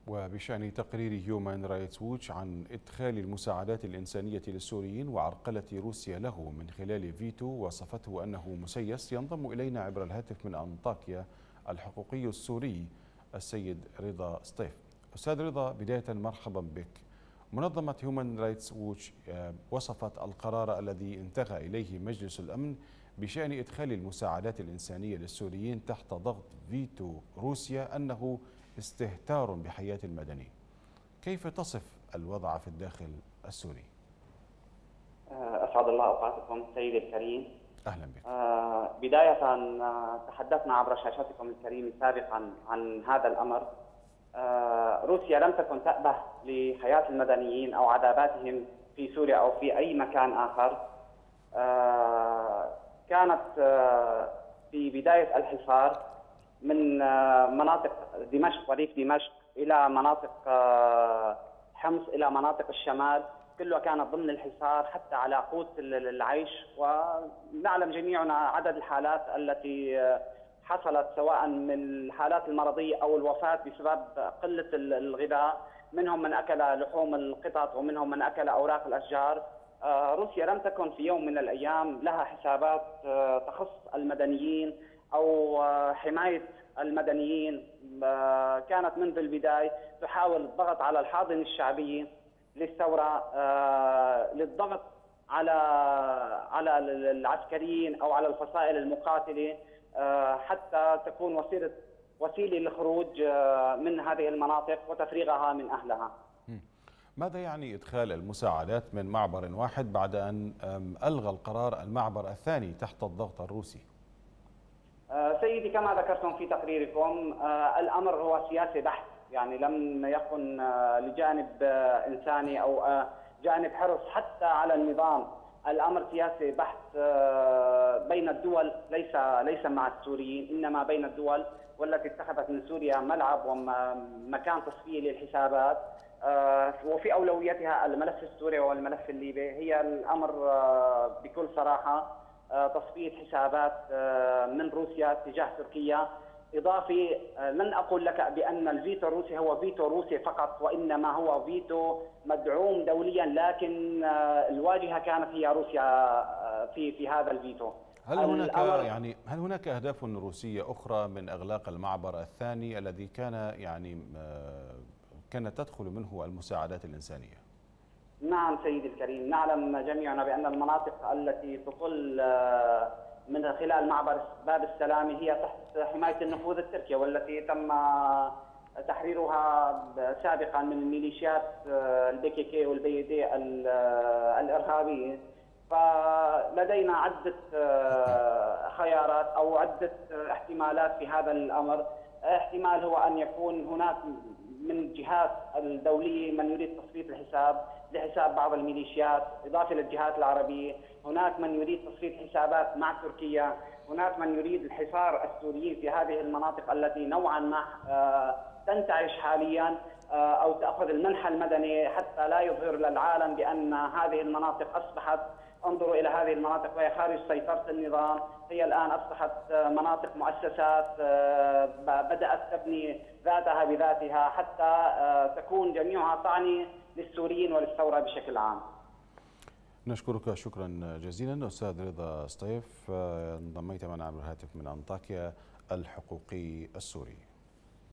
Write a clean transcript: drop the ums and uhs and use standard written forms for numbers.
وبشأن تقرير هيومان رايتس ووتش عن إدخال المساعدات الإنسانية للسوريين وعرقلة روسيا له من خلال فيتو وصفته أنه مسيس، ينضم إلينا عبر الهاتف من أنطاكيا الحقوقي السوري السيد رضا سطيف. أستاذ رضا، بداية مرحبا بك. منظمة هيومان رايتس ووتش وصفت القرار الذي انتهى إليه مجلس الأمن بشأن إدخال المساعدات الإنسانية للسوريين تحت ضغط فيتو روسيا أنه استهتار بحياة المدني. كيف تصف الوضع في الداخل السوري؟ أسعد الله أوقاتكم سيدي الكريم. أهلا بك. بداية تحدثنا عبر شاشتكم الكريمة سابقا عن هذا الأمر. روسيا لم تكن تأبه لحياة المدنيين أو عذاباتهم في سوريا أو في أي مكان آخر. كانت في بداية الحصار من مناطق دمشق وريف دمشق إلى مناطق حمص إلى مناطق الشمال، كلها كانت ضمن الحصار حتى على قوت العيش. ونعلم جميعنا عدد الحالات التي حصلت سواء من الحالات المرضية أو الوفاة بسبب قلة الغذاء، منهم من أكل لحوم القطط ومنهم من أكل أوراق الأشجار. روسيا لم تكن في يوم من الأيام لها حسابات تخص المدنيين أو حماية المدنيين. كانت منذ البداية تحاول الضغط على الحاضنة الشعبية للثورة، للضغط على العسكريين أو على الفصائل المقاتلة، حتى تكون وسيلة للخروج من هذه المناطق وتفريغها من أهلها. ماذا يعني إدخال المساعدات من معبر واحد بعد أن ألغى القرار المعبر الثاني تحت الضغط الروسي؟ سيدي، كما ذكرتم في تقريركم، الأمر هو سياسي بحت، يعني لم يكن لجانب إنساني أو جانب حرص حتى على النظام. الأمر سياسي بحت بين الدول، ليس مع السوريين، إنما بين الدول، والتي اتخذت من سوريا ملعب ومكان تصفية للحسابات، وفي أولويتها الملف السوري والملف الليبي. هي الأمر بكل صراحة تصفية حسابات من روسيا تجاه تركيا. إضافي، لن أقول لك بأن الفيتو الروسي هو فيتو روسي فقط، وإنما هو فيتو مدعوم دوليا، لكن الواجهة كانت هي روسيا في هذا الفيتو. هل هناك أهداف روسية أخرى من إغلاق المعبر الثاني الذي كانت تدخل منه المساعدات الإنسانية؟ نعم سيدي الكريم، نعلم جميعنا بأن المناطق التي تطل من خلال معبر باب السلام هي تحت حماية النفوذ التركي، والتي تم تحريرها سابقا من الميليشيات البي كي كي والبي دي الإرهابية. فلدينا عدة خيارات أو عدة احتمالات في هذا الأمر. احتمال هو أن يكون هناك من الجهات الدولية من يريد تصفية الحساب لحساب بعض الميليشيات، إضافة للجهات العربية. هناك من يريد تصفية حسابات مع تركيا. هناك من يريد الحصار السوريين في هذه المناطق التي نوعا ما تنتعش حاليا، أو تأخذ المنحى المدني حتى لا يظهر للعالم بأن هذه المناطق أصبحت، انظروا إلى هذه المناطق وهي خارج سيطرة النظام. هي الآن أصبحت مناطق مؤسسات بدأت تبني ذاتها بذاتها حتى تكون جميعها طعني للسوريين وللثورة بشكل عام. نشكرك شكرا جزيلا أستاذ رضا سطيف، انضميت معنا عبر الهاتف من أنطاكيا الحقوقي السوري.